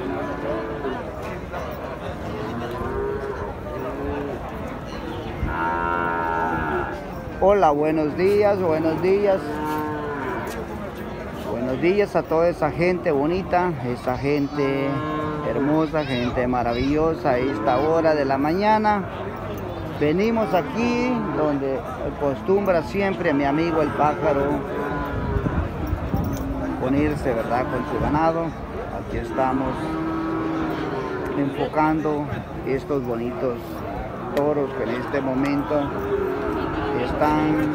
Hola, buenos días, buenos días. Buenos días a toda esa gente bonita, esa gente hermosa, gente maravillosa a esta hora de la mañana. Venimos aquí donde acostumbra siempre mi amigo el pájaro unirse, ¿verdad?, con su ganado. Aquí estamos enfocando estos bonitos toros que en este momento están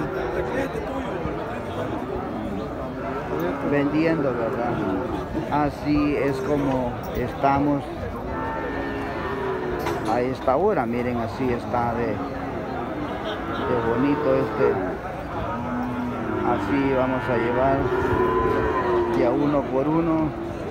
vendiendo, ¿verdad? Así es como estamos a esta hora. Miren, así está de bonito así vamos a llevar ya uno por uno.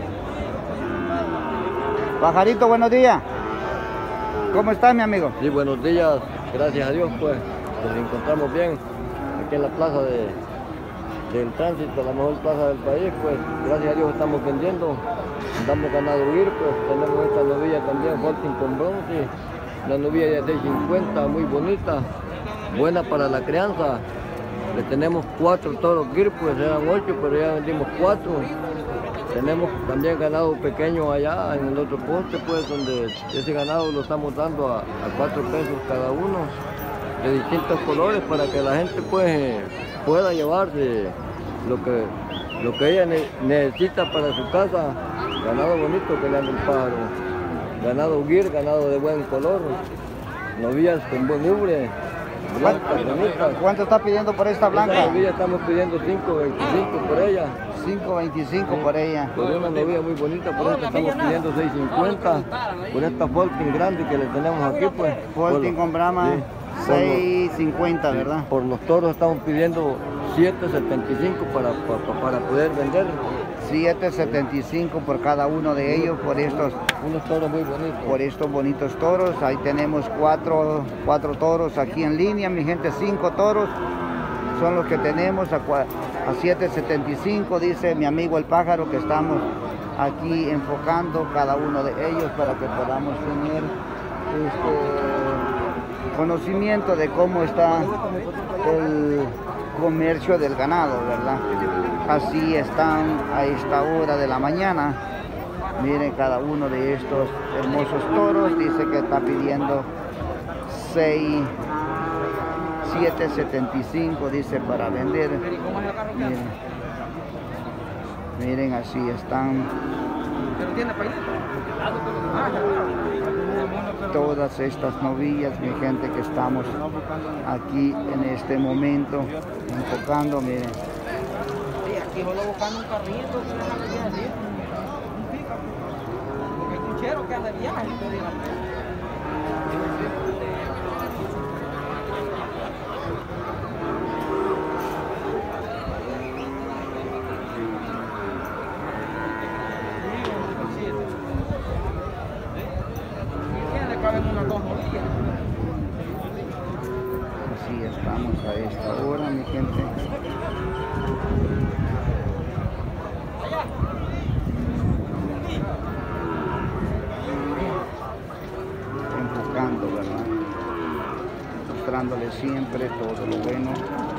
Pajarito, buenos días. ¿Cómo está, mi amigo? Sí, buenos días, gracias a Dios, pues nos encontramos bien aquí en la plaza del tránsito, la mejor plaza del país. Pues gracias a Dios estamos vendiendo, andamos ganado ir, pues tenemos esta novilla también, Holstein con bronce, una novilla de 650, muy bonita, buena para la crianza. Le tenemos 4 toros gir, pues eran 8, pero ya vendimos 4. Tenemos también ganado pequeño allá en el otro poste, pues donde ese ganado lo estamos dando a 4 pesos cada uno, de distintos colores, para que la gente pues pueda llevarse lo que ella necesita para su casa. Ganado bonito que le anda el pájaro, ganado gir, ganado de buen color, novillas con buen ubre, blancas, bonitas. ¿Cuánto está pidiendo por esta blanca? Esta novilla estamos pidiendo 5.25 por ella. 5.25 por ella. Por una novilla muy bonita, por esta estamos pidiendo 6.50. Por esta Holstein grande que le tenemos aquí, pues. Holstein con Brahma, sí. 6.50, ¿verdad? Por los toros estamos pidiendo 7.75 para poder vender. 7.75 por cada uno de ellos, por estos unos toros muy bonitos. Por estos bonitos toros. Ahí tenemos cuatro toros aquí en línea, mi gente. 5 toros son los que tenemos a 7.75, dice mi amigo el pájaro, que estamos aquí enfocando cada uno de ellos para que podamos tener conocimiento de cómo está el comercio del ganado, ¿verdad? Así están a esta hora de la mañana. Miren cada uno de estos hermosos toros. Dice que está pidiendo 7.75, dice, para vender. Miren, así están todas estas novillas, mi gente, que estamos aquí en este momento enfocando. Miren. Aquí solo buscando un carrito, un pica, porque hay cuchero que anda de viaje. Así estamos a esta hora, mi gente. Enfocando, ¿verdad? Mostrándole siempre todo lo bueno,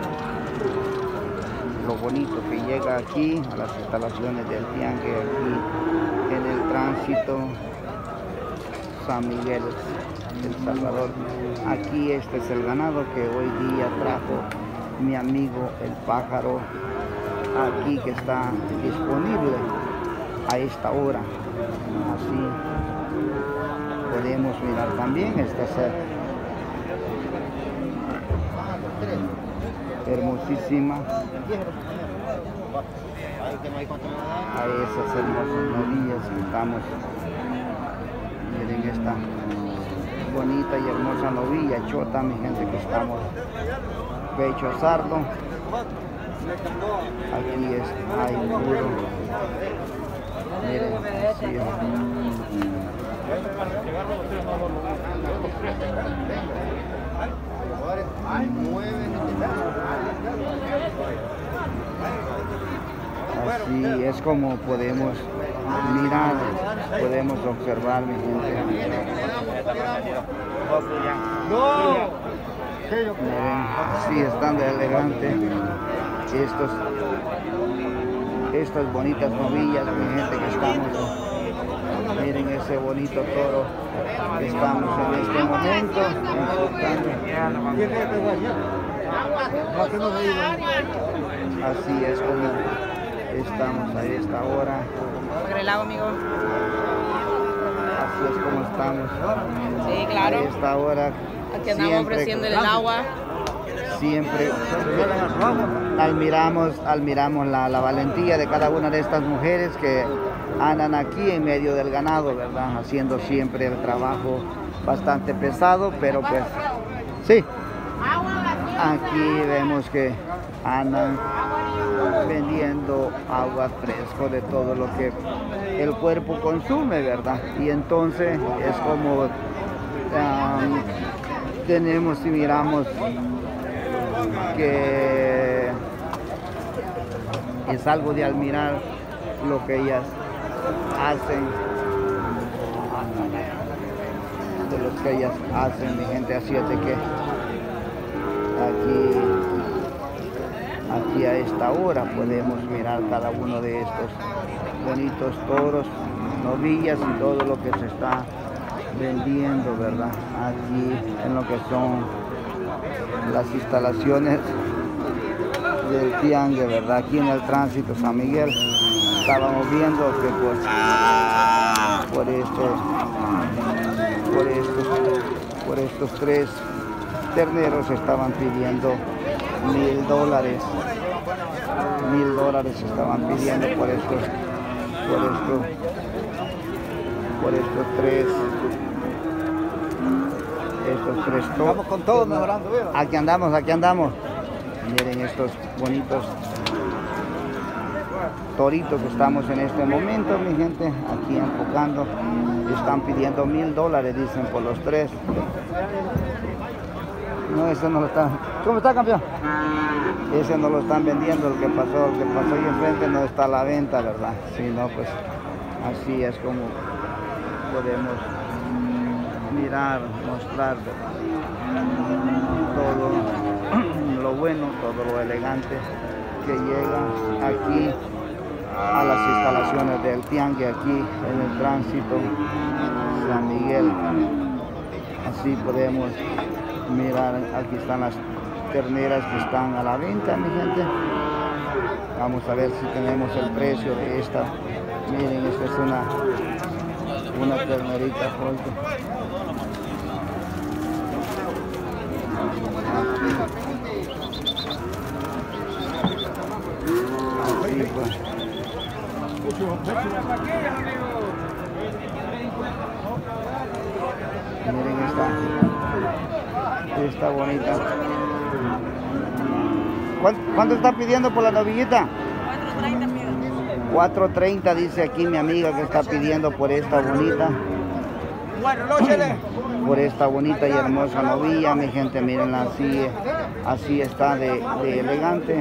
lo bonito que llega aquí a las instalaciones del Tiangue, aquí en el tránsito San Miguel, El Salvador. Aquí este es el ganado que hoy día trajo mi amigo el pájaro, aquí, que está disponible a esta hora. Así podemos mirar también. Esta es hermosísima, a esas hermosas novillas que estamos. Miren esta bonita y hermosa novilla chota, mi gente, que estamos pecho sardo. Aquí hay puro. Miren, así es. Así Así es como podemos mirar, podemos observar, mi gente. Miren, así están de elegante estas bonitas novillas, mi gente, que estamos. Miren ese bonito toro que estamos en este momento enfocando. Así es como estamos a esta hora. Así es como estamos. Sí, claro. A esta hora. Aquí andamos ofreciéndole el agua. Siempre admiramos la valentía de cada una de estas mujeres que andan aquí en medio del ganado, ¿verdad? Haciendo siempre el trabajo bastante pesado, pero pues sí, aquí vemos que andan vendiendo agua fresca de todo lo que el cuerpo consume, ¿verdad? Y entonces es como tenemos y miramos que es algo de admirar lo que ellas hacen, de lo que ellas hacen, mi gente. Así es de que aquí a esta hora podemos mirar cada uno de estos bonitos toros, novillas y todo lo que se está vendiendo, ¿verdad? Aquí en lo que son las instalaciones del tiangue, ¿verdad? Aquí en el tránsito San Miguel estábamos viendo que por estos tres terneros estaban pidiendo $1000. $1000 estaban pidiendo por estos tres toros. Vamos con todo mejorando, ¿verdad? Aquí andamos. Miren estos bonitos toritos que estamos en este momento, mi gente, aquí enfocando. Están pidiendo $1000, dicen, por los tres. No, ese no lo están. ¿Cómo está, campeón? Ese no lo están vendiendo, el que pasó ahí enfrente no está a la venta, ¿verdad? Si no, pues así es como podemos mirar, mostrar todo lo bueno, todo lo elegante que llega aquí a las instalaciones del tiangue, aquí en el tránsito San Miguel. Así podemos mirar, aquí están las terneras que están a la venta, mi gente. Vamos a ver si tenemos el precio de esta. Miren, esta es una ternerita fuerte. Así pues. Miren esta bonita. ¿Cuánto está pidiendo por la novillita? 4.30 dice aquí mi amiga que está pidiendo por esta bonita. Por esta bonita y hermosa novilla, mi gente, mírenla, así está de elegante.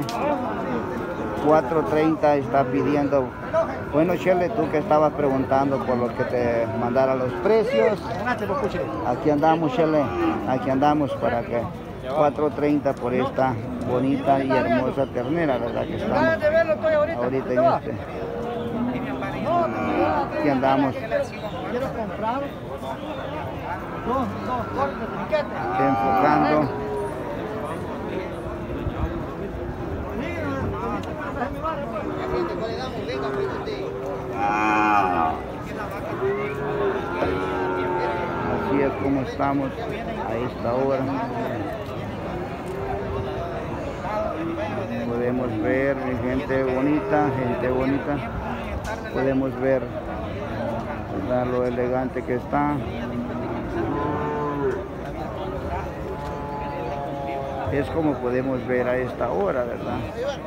4.30 está pidiendo. Bueno, Shirley, tú que estabas preguntando por lo que te mandara los precios. Aquí andamos, Shirley, aquí andamos para que 4.30 por esta bonita y hermosa ternera, ¿verdad? Que estamos ahorita en este. Aquí andamos. Enfocando. Así es como estamos a esta hora. Podemos ver gente bonita, podemos ver, ¿verdad?, lo elegante que está. Es como podemos ver a esta hora, ¿verdad?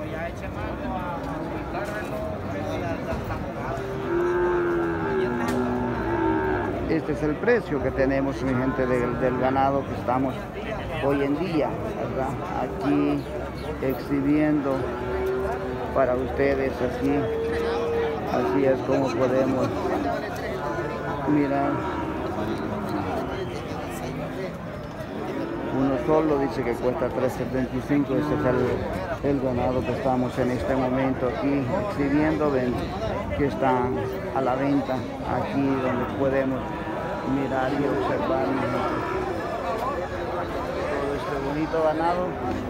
Este es el precio que tenemos, mi gente, del ganado que estamos hoy en día, ¿verdad? Aquí exhibiendo para ustedes así Así es como podemos mirar. Uno solo dice que cuesta $3.75. Ese es el ganado que estamos en este momento aquí exhibiendo, ven que están a la venta aquí donde podemos mirar y observar todo este bonito ganado.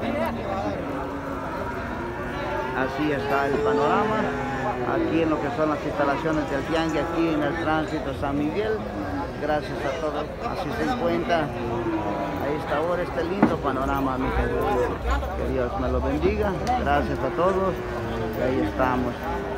Así está el panorama aquí en lo que son las instalaciones del tianguis, aquí en el tránsito San Miguel. Gracias a todos, así se encuentra a esta hora este lindo panorama, mi querido. Que Dios me lo bendiga. Gracias a todos y ahí estamos.